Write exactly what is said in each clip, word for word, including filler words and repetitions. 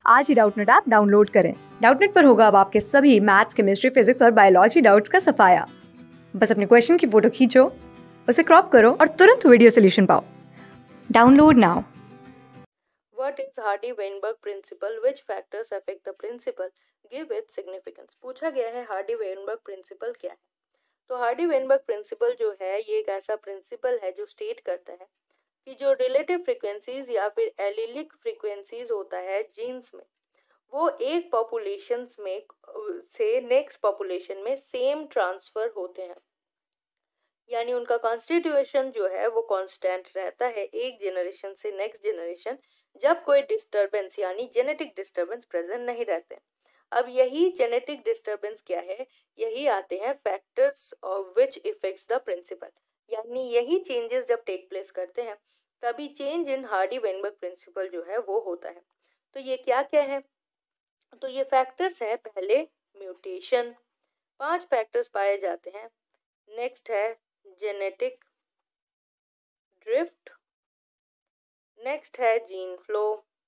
आज ही Doubtnut app download करें। डाउटनेट पर होगा अब आपके सभी मैथ्स, केमिस्ट्री, फिजिक्स और बायोलॉजी डाउट्स का सफाया। बस अपने क्वेश्चन की फोटो खींचो, उसे क्रॉप करो और तुरंत वीडियो सोल्यूशन पाओ। Download now. What is Hardy-Weinberg principle? Which factors affect the principle? Give it significance. पूछा गया है हार्डी-वेनबर्ग प्रिंसिपल क्या है। तो हार्डी-वेनबर्ग प्रिंसिपल जो है ये एक ऐसा प्रिंसिपल है जो स्टेट करता है कि जो रिलेटिव फ्रीक्वेंसीज या फिर एलिलिक फ्रीक्वेंसीज होता है जीन्स में, वो एक पॉपुलेशन में से नेक्स्ट पॉपुलेशन में सेम ट्रांसफर होते हैं, यानी उनका कॉन्स्टिट्यूएशन जो है वो कांस्टेंट रहता है एक जनरेशन से नेक्स्ट जनरेशन, जब कोई डिस्टरबेंस यानी जेनेटिक डिस्टरबेंस प्रेजेंट नहीं रहते। अब यही जेनेटिक डिस्टरबेंस क्या है, यही आते हैं factors of which effects the principle, यानी यही चेंजेस जब टेक प्लेस करते हैं तभी चेंज इन हार्डी-वेनबर्ग प्रिंसिपल जो है वो होता है। तो ये क्या क्या है, तो ये फैक्टर्स हैं, पहले म्यूटेशन, पांच फैक्टर्स पाए जाते हैं। नेक्स्ट है जेनेटिक ड्रिफ्ट, नेक्स्ट है जीन फ्लो,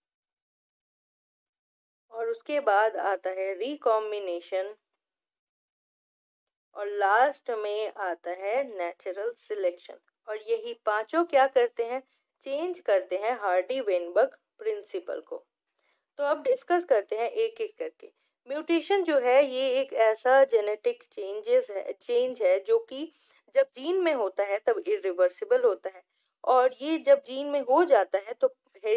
और उसके बाद आता है रिकॉम्बिनेशन, और लास्ट में आता है नेचुरल सिलेक्शन। और यही पांचों क्या करते हैं, चेंज करते हैं हार्डी-वेनबर्ग प्रिंसिपल को। तो अब डिस्कस करते हैं एक एक करके। म्यूटेशन जो है ये एक ऐसा जेनेटिक चेंजेस है चेंज है जो कि जब जीन में होता है तब इरिवर्सिबल होता है, और ये जब जीन में हो जाता है तो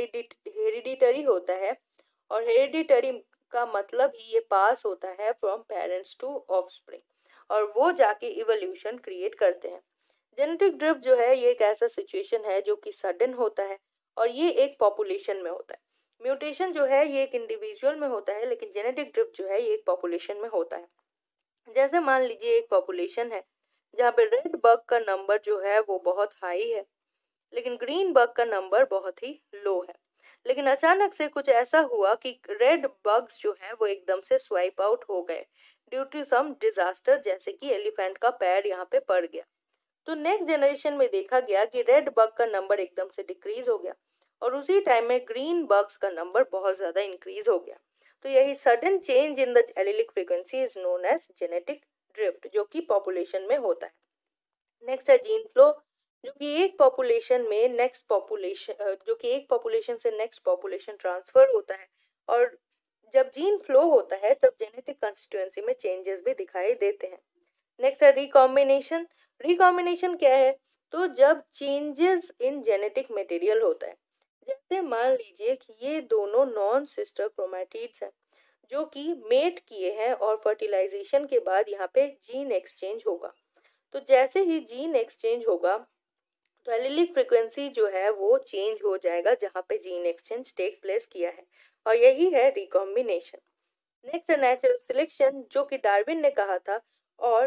हेरिडिटरी होता है, और हेरिडिटरी का मतलब ही ये पास होता है फ्रॉम पेरेंट्स टू ऑफस्प्रिंग, और वो जाके इवोल्यूशन क्रिएट करते हैं। जेनेटिक ड्रिफ्ट जो है ये एक ऐसा सिचुएशन है जो कि सडन होता है और ये एक पॉपुलेशन में होता है। म्यूटेशन जो है ये एक इंडिविजुअल में होता है, लेकिन जेनेटिक ड्रिफ्ट जो है ये एक पॉपुलेशन में होता है। जैसे मान लीजिए एक पॉपुलेशन है जहाँ पे रेड बग का नंबर जो है वो बहुत हाई है, लेकिन ग्रीन बग का नंबर बहुत ही लो है। लेकिन अचानक से कुछ ऐसा हुआ कि रेड बग्स जो है वो एकदम से स्वाइप आउट हो गए ड्यू टू सम डिजास्टर, जैसे कि एलिफेंट का पैर यहाँ पे पड़ गया। तो नेक्स्ट जनरेशन में देखा गया कि रेड बग का नंबर एकदम से डिक्रीज हो गया, और उसी टाइम में ग्रीन बग्स का नंबर बहुत ज्यादा इंक्रीज हो गया। तो यही sudden change in the allelic frequency is known as genetic drift, जो कि पॉपुलेशन में होता है। नेक्स्ट है जीन फ्लो, जो कि एक पॉपुलेशन में नेक्स्ट पॉपुलेशन जो कि एक पॉपुलेशन से नेक्स्ट पॉपुलेशन ट्रांसफर होता है, और जब जीन फ्लो होता है तब जेनेटिक कंस्टिट्यूएंसी में चेंजेस भी दिखाई देते हैं। नेक्स्ट है रिकॉम्बिनेशन। रिकॉम्बिनेशन क्या है, तो जब चेंजेस इन जेनेटिक मटेरियल होता है, जैसे मान लीजिए कि ये दोनों नॉन सिस्टर क्रोमैटिड्स हैं जो कि मेट किए हैं, और फर्टिलाइजेशन के बाद यहाँ पे जीन एक्सचेंज होगा। तो जैसे ही जीन एक्सचेंज होगा तो एलिलिक फ्रीक्वेंसी जो है वो चेंज हो जाएगा जहाँ पे जीन एक्सचेंज टेक प्लेस किया है, और यही है रिकॉम्बिनेशन। नेक्स्ट है नेचुरल सिलेक्शन, जो कि डार्विन ने कहा था, और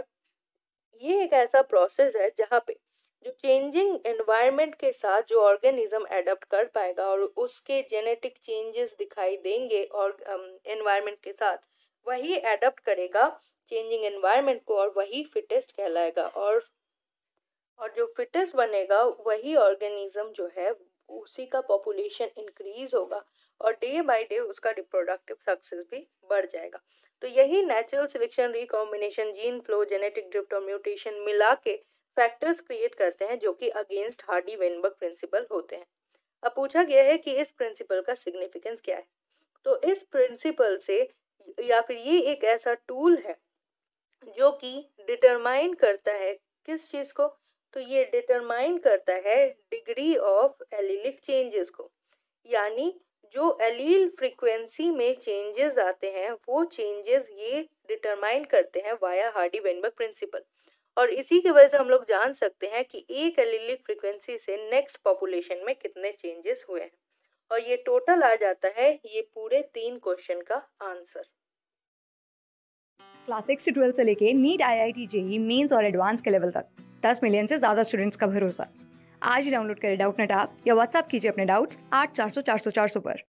ये एक ऐसा प्रोसेस है जहाँ पे जो चेंजिंग एनवायरनमेंट के साथ जो ऑर्गेनिज्म एडप्ट कर पाएगा और उसके जेनेटिक चेंजेस दिखाई देंगे, और एनवायरनमेंट के साथ वही एडप्ट करेगा चेंजिंग एनवायरनमेंट को, और वही फिटेस्ट कहलाएगा, और और जो फिटेस्ट बनेगा वही ऑर्गेनिज्म जो है उसी का पॉपुलेशन इंक्रीज होगा, और डे बाय डे उसका रिप्रोडक्टिव सक्सेस भी बढ़ जाएगा। तो यही natural selection, recombination, gene flow, genetic drift और म्यूटेशन मिला के फैक्टर्स क्रिएट करते हैं जो कि अगेंस्ट हार्डी-वेनबर्ग प्रिंसिपल होते हैं। अब पूछा गया है कि इस प्रिंसिपल का सिग्निफिकेंस क्या है। तो इस प्रिंसिपल से, या फिर ये एक ऐसा टूल है जो कि डिटरमाइन करता है किस चीज को, तो ये डिटरमाइन करता है डिग्री ऑफ एलिलिक चेंजेस को, यानी जो एलील फ्रीक्वेंसी में चेंजेस आते हैं वो चेंजेस ये डिटरमाइन करते हैं वाया हार्डी-वेनबर्ग प्रिंसिपल। और इसी की वजह से हम लोग जान सकते हैं कि एक एलीलिक फ्रीक्वेंसी से नेक्स्ट पॉपुलेशन में कितने चेंजेस हुए हैं, और ये टोटल आ जाता है ये पूरे तीन क्वेश्चन का आंसर। क्लास सिक्स से ट्वेल्थ से लेके NEET, I I T, JEE Mains और एडवांस के लेवल तक दस मिलियन से ज्यादा स्टूडेंट्स का भरोसा। आज ही डाउनलोड करें डाउटनेट ऐप या व्हाट्सएप कीजिए अपने डाउट्स आठ चार सौ चार सौ चार सौ पर।